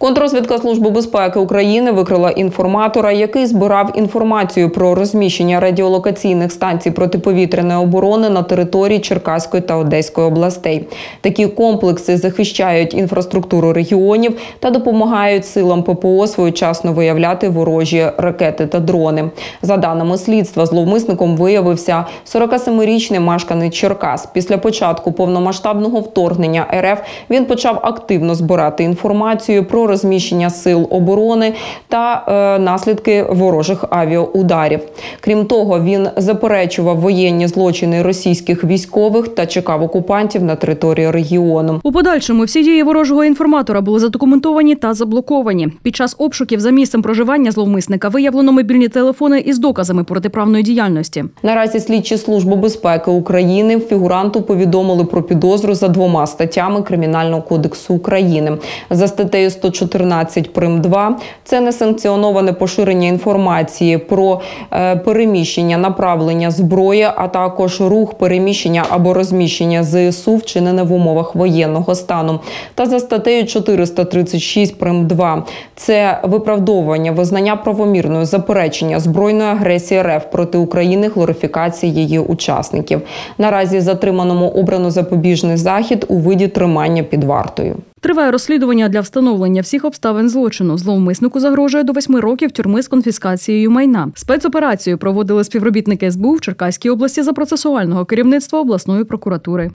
Контррозвідка Служби безпеки України викрила інформатора, який збирав інформацію про розміщення радіолокаційних станцій протиповітряної оборони на території Черкаської та Одеської областей. Такі комплекси захищають інфраструктуру регіонів та допомагають силам ППО своєчасно виявляти ворожі ракети та дрони. За даними слідства, зловмисником виявився 47-річний мешканець Черкас. Після початку повномасштабного вторгнення РФ він почав активно збирати інформацію про розміщення сил оборони та наслідки ворожих авіаударів. Крім того, він заперечував воєнні злочини російських військових та чекав окупантів на території регіону. У подальшому всі дії ворожого інформатора були задокументовані та заблоковані. Під час обшуків за місцем проживання зловмисника виявлено мобільні телефони із доказами протиправної діяльності. Наразі слідчі Служби безпеки України фігуранту повідомили про підозру за 2 статтями Кримінального кодексу України. За статтею 114 прим. 2 – це несанкціоноване поширення інформації про переміщення, направлення зброї, а також рух, переміщення або розміщення ЗСУ, вчинене в умовах воєнного стану. Та за статтею 436 прим. 2 – це виправдовування, визнання правомірною заперечення збройної агресії РФ проти України, глорифікації її учасників. Наразі затриманому обрано запобіжний захід у виді тримання під вартою. Триває розслідування для встановлення всіх обставин злочину. Зловмиснику загрожує до 8 років тюрми з конфіскацією майна. Спецоперацію проводили співробітники СБУ в Черкаській області за процесуального керівництва обласної прокуратури.